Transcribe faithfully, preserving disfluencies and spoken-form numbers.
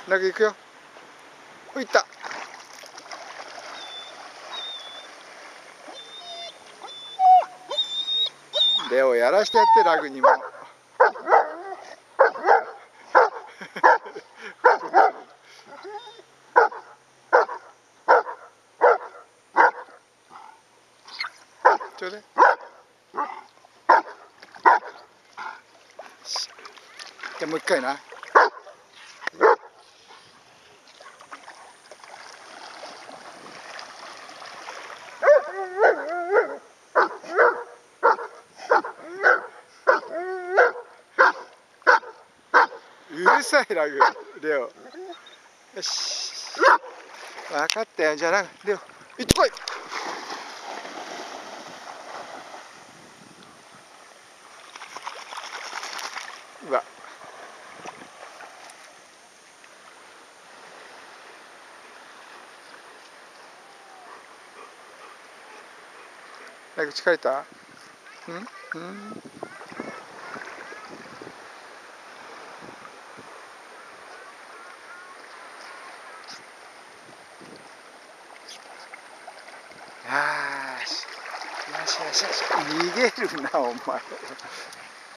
ラグ行くよ。おいった。レオやらしてやって、ラグにも。ちょうだい。じゃあもう一回な。うるさいラグ、レオ。よし。分かったよ。じゃあラグ、レオ、行ってこい。うわ。ラグ疲れた？うんうん。よし。よしよしよし。逃げるな、お前。